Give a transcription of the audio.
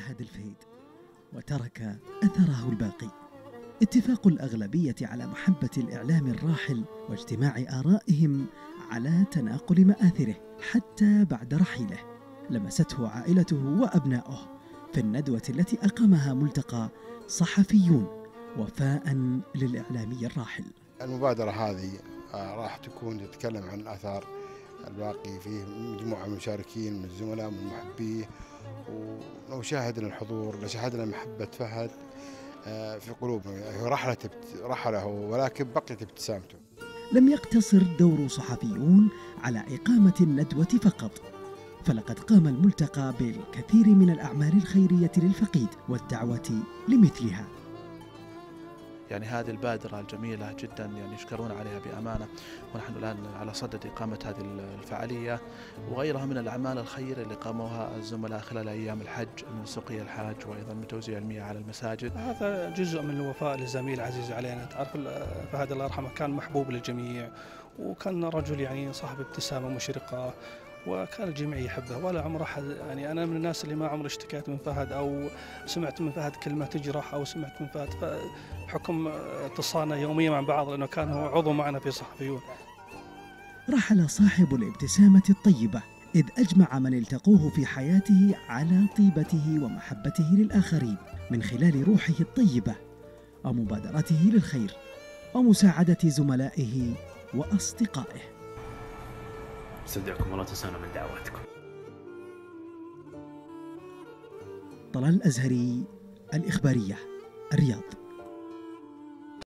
فهد الفهيد وترك أثره الباقي. اتفاق الأغلبية على محبة الإعلام الراحل واجتماع آرائهم على تناقل مآثره حتى بعد رحيله. لمسته عائلته وأبناؤه في الندوة التي أقامها ملتقى صحفيون وفاء للإعلامي الراحل. المبادرة هذه راح تكون تتكلم عن الآثار الباقي فيه مجموعة من المشاركين من الزملاء من محبيه، ولو شاهدنا الحضور لشاهدنا محبة فهد في قلوبنا. رحله ولكن بقيت ابتسامته. لم يقتصر دور صحفيون على إقامة الندوة فقط، فلقد قام الملتقى بالكثير من الأعمال الخيرية للفقيد والدعوة لمثلها. يعني هذه البادرة الجميلة جدا يعني يشكرون عليها بأمانة، ونحن الآن على صدد إقامة هذه الفعالية وغيرها من الأعمال الخير اللي قاموها الزملاء خلال أيام الحج من سقي الحاج وأيضا من توزيع المياه على المساجد. هذا جزء من الوفاء لزميل عزيز علينا. تعرف فهد الله يرحمه كان محبوب للجميع، وكان رجل يعني صاحب ابتسامة مشرقة، وكان الجميع يحبه ولا عمره يعني أنا من الناس اللي ما عمري اشتكيت من فهد أو سمعت من فهد كلمة تجرح أو سمعت من فهد بحكم اتصالنا يوميا مع بعض، لأنه كان هو عضو معنا في صحفيون. رحل صاحب الابتسامة الطيبة، إذ أجمع من التقوه في حياته على طيبته ومحبته للآخرين من خلال روحه الطيبة ومبادرته للخير ومساعدة زملائه وأصدقائه. استودعكم الله، تنسونا من دعواتكم. طلال الأزهري، الإخبارية، الرياض.